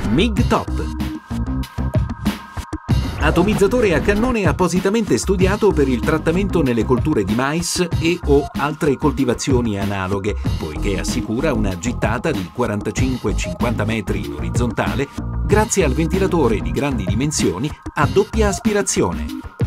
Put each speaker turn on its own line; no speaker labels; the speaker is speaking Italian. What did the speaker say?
MIG Top. Atomizzatore a cannone appositamente studiato per il trattamento nelle colture di mais e o altre coltivazioni analoghe, poiché assicura una gittata di 45-50 metri in orizzontale grazie al ventilatore di grandi dimensioni a doppia aspirazione.